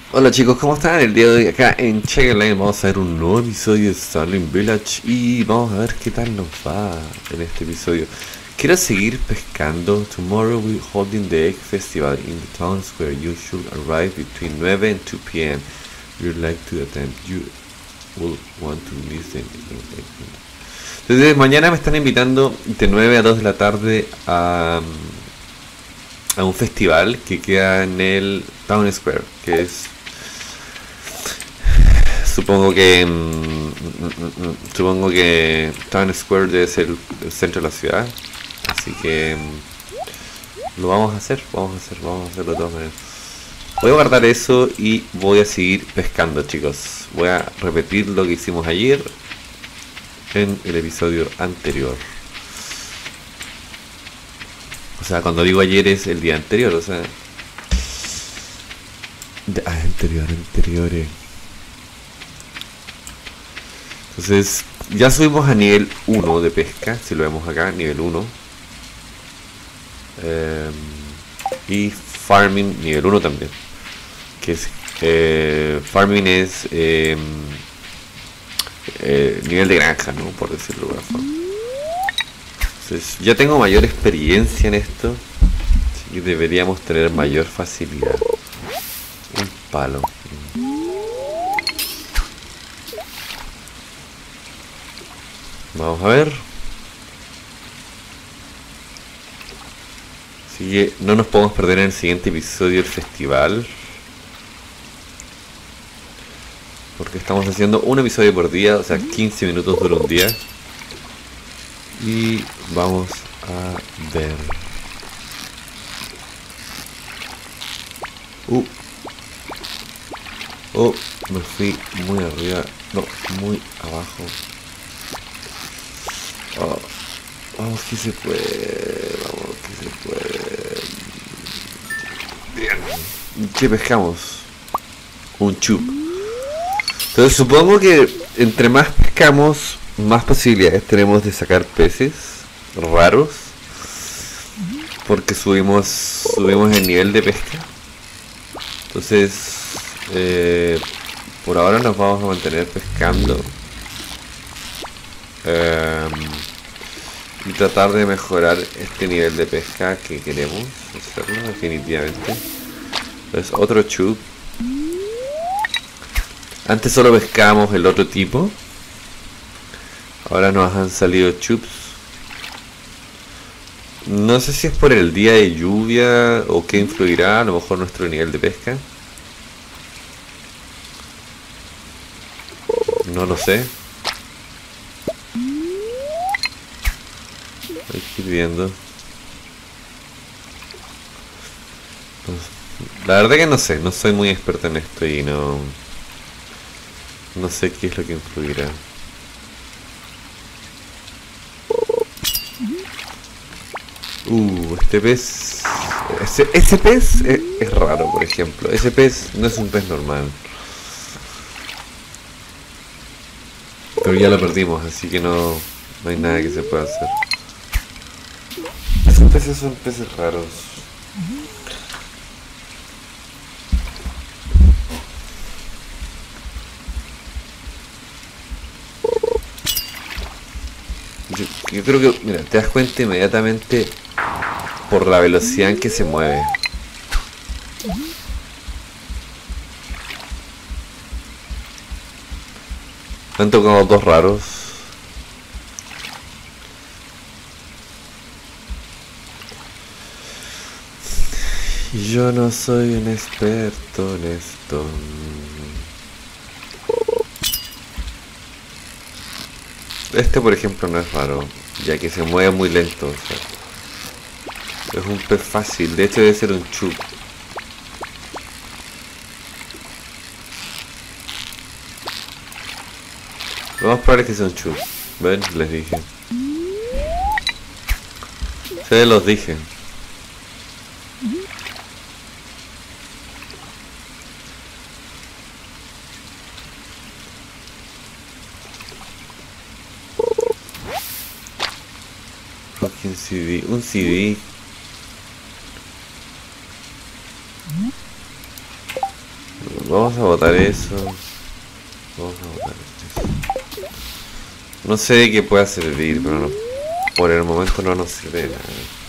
Hola chicos, ¿cómo están? El día de hoy acá en Check Line vamos a ver un nuevo episodio de Starling Village y vamos a ver qué tal nos va en este episodio. Quiero seguir pescando. Tomorrow we're holding the Egg Festival in the town square. You should arrive between 9 and 2 p.m. You'd like to attend. You will want to listen. Entonces mañana me están invitando de 9 a 2 de la tarde a un festival que queda en el Town Square, que es supongo que Town Square debe ser el centro de la ciudad, así que lo vamos a hacerlo de todas maneras. Voy a guardar eso y voy a seguir pescando, chicos. Voy a repetir lo que hicimos ayer en el episodio anterior. O sea, cuando digo ayer es el día anterior, o sea, anteriores. Entonces, ya subimos a nivel 1 de pesca, si lo vemos acá, nivel 1. Y farming nivel 1 también. Que es farming es nivel de granja, ¿no? Por decirlo de alguna forma. Entonces, ya tengo mayor experiencia en esto, así que deberíamos tener mayor facilidad. Un palo. Vamos a ver. Así que no nos podemos perder en el siguiente episodio del festival, porque estamos haciendo un episodio por día, o sea 15 minutos dura un día. Y vamos a ver. Oh, me fui muy arriba. No, muy abajo. Vamos que se puede. Vamos que se puede. Bien. ¿Qué pescamos? Un chup. Entonces supongo que entre más pescamos, más posibilidades tenemos de sacar peces raros, porque subimos el nivel de pesca. Entonces por ahora nos vamos a mantener pescando y tratar de mejorar este nivel de pesca que queremos hacerlo definitivamente. Entonces otro chup. Antes solo pescábamos el otro tipo, ahora nos han salido chups. No sé si es por el día de lluvia o qué influirá, a lo mejor nuestro nivel de pesca. No lo sé. Hay que ir viendo. La verdad que no sé, no soy muy experto en esto y no sé qué es lo que influirá. Este pez... Ese pez es raro, por ejemplo. Ese pez no es un pez normal. Pero ya lo perdimos, así que no hay nada que se pueda hacer. Esos peces son peces raros. Yo creo que, mira, te das cuenta inmediatamente por la velocidad en que se mueve. Me han tocado dos raros. Yo no soy un experto en esto. Este, por ejemplo, no es raro, ya que se mueve muy lento. O sea, es un pez fácil, de hecho debe ser un chup. Lo más probable es que sea un chup. ¿Ven? Les dije. Se los dije. Fucking CD. Un CD. Vamos a botar eso. Vamos a botar eso. No sé de qué pueda servir, pero no, por el momento no nos sirve de nada.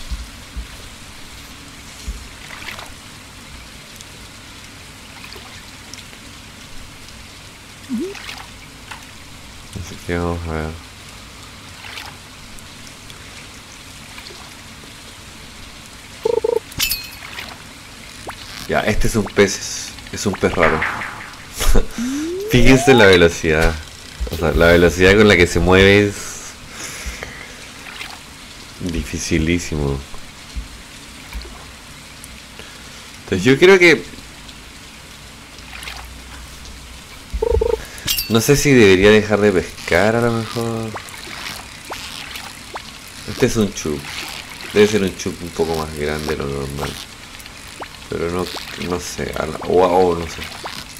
Así que vamos a ver. Ya, este es un pez raro. Fíjense la velocidad. O sea, la velocidad con la que se mueve es dificilísimo. Entonces yo creo que no sé si debería dejar de pescar a lo mejor. Este es un chup. Debe ser un chup un poco más grande de lo normal. Pero no sé. Wow, no sé.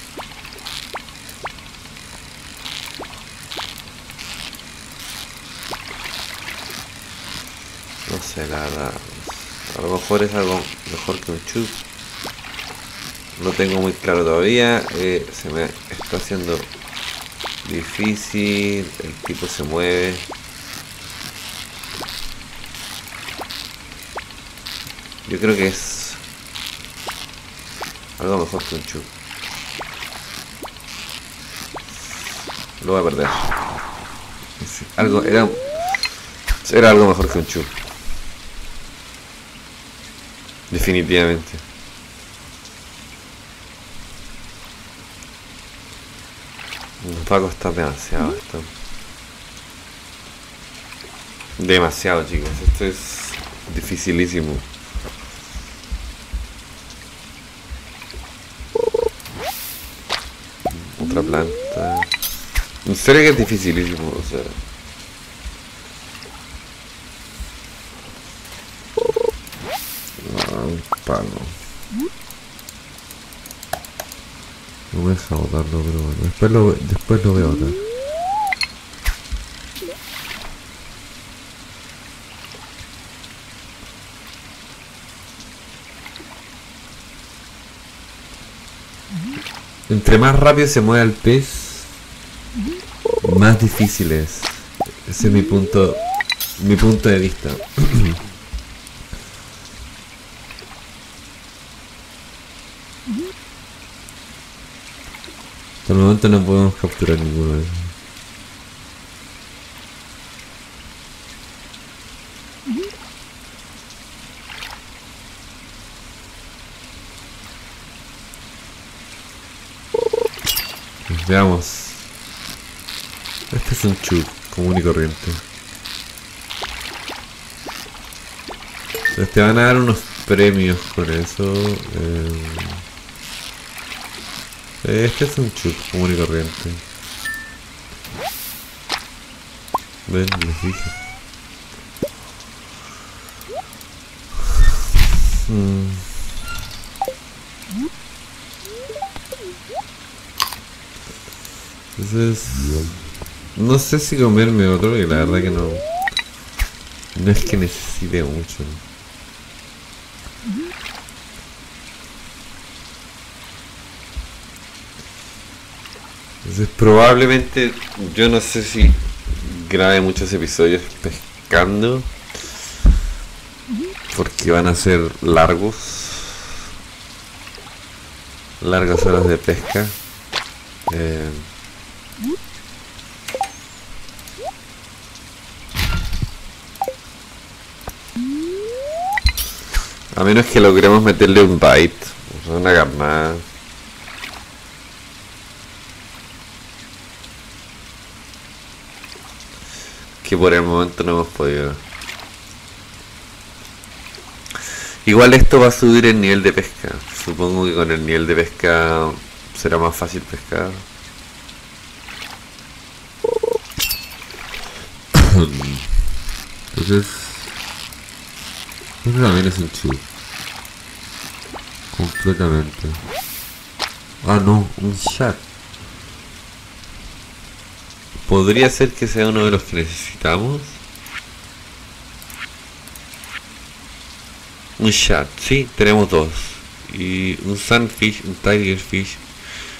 No sé, la verdad. A lo mejor es algo mejor que un chup. No tengo muy claro todavía. Se me está haciendo difícil. El tipo se mueve. Yo creo que es algo mejor que un chup. Lo voy a perder. Era algo mejor que un chup. Definitivamente. Nos va a costar demasiado esto. Demasiado, chicos. Esto es dificilísimo. Otra planta. En serio que es dificilísimo, o sea. Un palo. No me deja botarlo, pero bueno. Después lo voy a botar. Entre más rápido se mueve el pez, más difícil es. Ese es mi punto de vista. Hasta el momento no podemos capturar ninguno de esos. Veamos. Este es un chup común y corriente. Entonces te van a dar unos premios con eso. Este es un chup común y corriente. Ven, les dije. Entonces, no sé si comerme otro, y la verdad que no es que necesite mucho. Entonces probablemente, yo no sé si grabe muchos episodios pescando, porque van a ser largas horas de pesca. A menos que logremos meterle un bite, o sea, una carnada. Que por el momento no hemos podido. Igual esto va a subir el nivel de pesca. Supongo que con el nivel de pesca será más fácil pescar. Entonces, esto también es un chip. Completamente. Ah, no, un chat. Podría ser que sea uno de los que necesitamos. Un chat, sí, tenemos dos. Y un sunfish, un tigerfish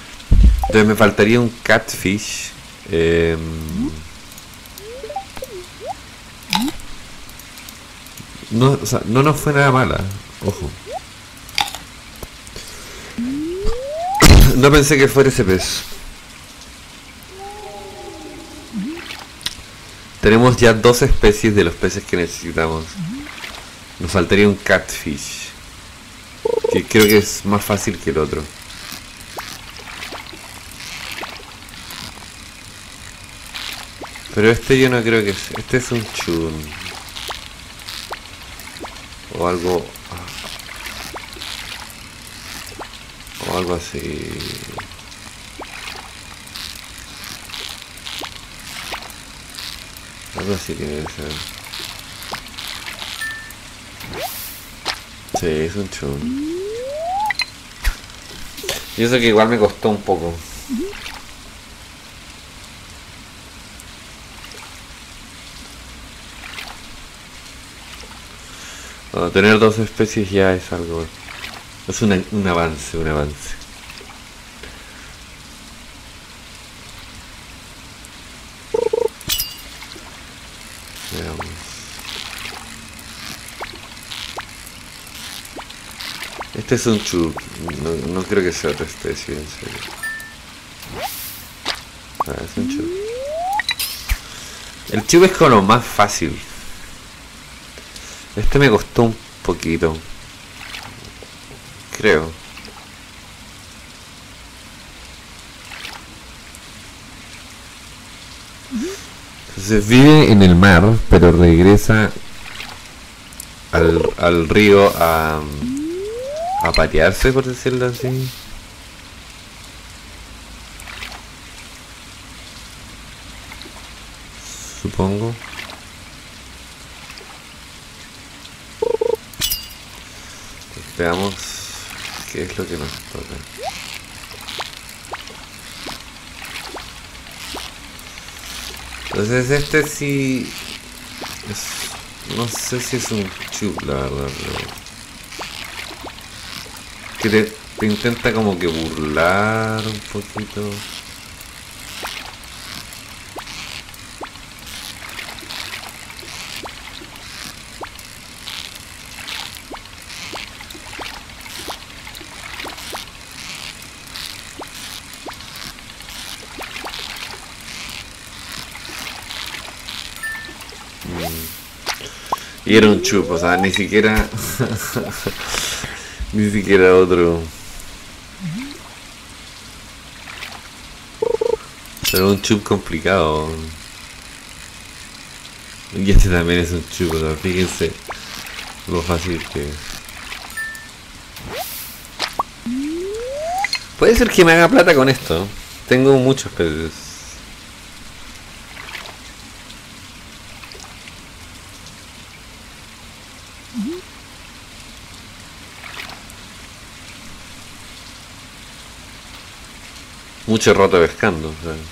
Entonces me faltaría un catfish. No, o sea, no nos fue nada mala. Ojo. No pensé que fuera ese pez. Tenemos ya 2 especies de los peces que necesitamos. Nos faltaría un catfish, que creo que es más fácil que el otro. Pero este yo no creo que es. Este es un chun. O algo. O algo así. Algo así tiene que ser. Sí, es un chun. Y eso que igual me costó un poco. Bueno, tener 2 especies ya es algo. Es un avance, un avance. Veamos. Este es un chub. No creo que sea otra especie, en serio. Ah, es un chub. El chub es como lo más fácil. Este me costó un poquito. Creo. Entonces vive en el mar, pero regresa al río a patearse, por decirlo así. Supongo. Veamos qué es lo que nos toca. Entonces este sí no sé si es un chub, la verdad, pero que te intenta como que burlar un poquito. Y era un chup, o sea, ni siquiera ni siquiera otro. Pero un chup complicado. Y este también es un chup, o sea, fíjense lo fácil que es. Puede ser que me haga plata con esto. Tengo muchos peces. Mucho rato pescando, o sea.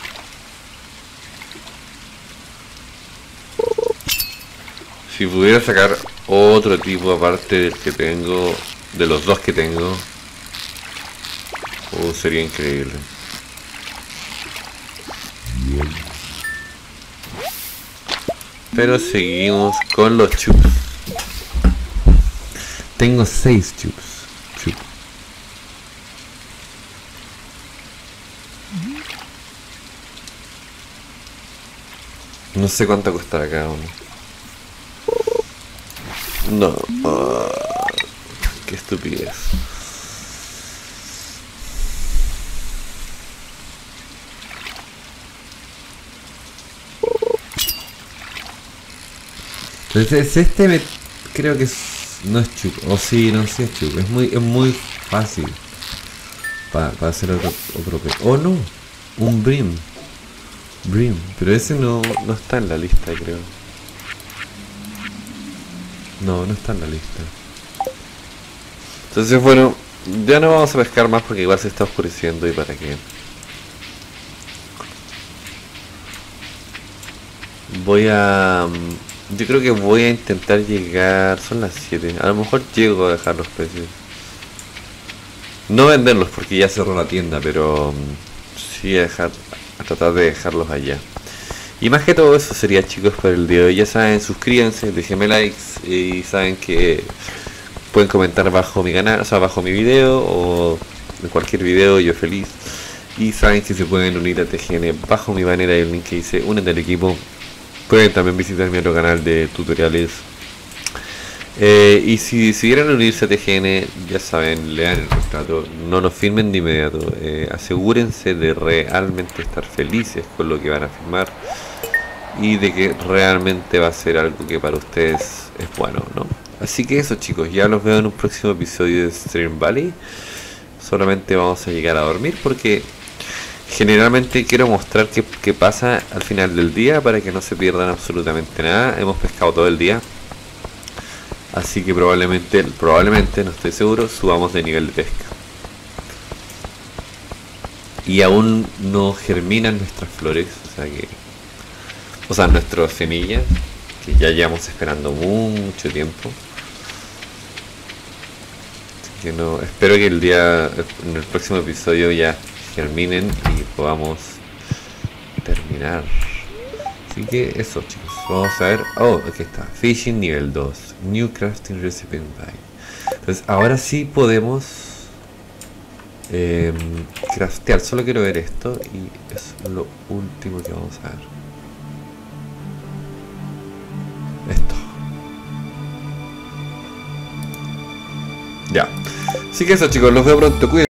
Si pudiera sacar otro tipo aparte del que tengo, de los 2 que tengo, sería increíble. Pero seguimos con los chups. Tengo 6 chups. No sé cuánto costará cada uno. No. Qué estupidez. Entonces este creo que no es chup. O sí, no sé, es chup. Es muy fácil para hacer otro pez. Oh no, un brim. Pero ese no está en la lista, creo. No está en la lista. Entonces bueno, ya no vamos a pescar más porque igual se está oscureciendo y para qué. Yo creo que voy a intentar llegar. Son las 7. A lo mejor llego a dejar los peces. No venderlos porque ya cerró la tienda, pero sí a tratar de dejarlos allá. Y más que todo eso sería, chicos, por el día de hoy. Ya saben, suscríbanse, déjenme likes y saben que pueden comentar bajo mi canal, o sea, bajo mi video o en cualquier video, yo feliz. Y saben que se pueden unir a TGN bajo mi banner, hay el link que dice únete al equipo. Pueden también visitar mi otro canal de tutoriales. Y si decidieran unirse a TGN, ya saben, lean el contrato, no nos firmen de inmediato, asegúrense de realmente estar felices con lo que van a firmar y de que realmente va a ser algo que para ustedes es bueno, ¿no? Así que eso, chicos, ya los veo en un próximo episodio de Stream Valley. Solamente vamos a llegar a dormir porque generalmente quiero mostrar qué pasa al final del día para que no se pierdan absolutamente nada. Hemos pescado todo el día. Así que probablemente, no estoy seguro, subamos de nivel de pesca. Y aún no germinan nuestras flores, o sea, nuestras semillas, que ya llevamos esperando mucho tiempo. Así que no, espero que en el próximo episodio ya germinen y podamos terminar. Así que eso, chicos, vamos a ver. Oh, aquí está, Fishing nivel 2, New Crafting Recipe By. Entonces ahora sí podemos craftear. Solo quiero ver esto y es lo último que vamos a ver. Esto. Ya. Así que eso, chicos, los veo pronto, cuídense.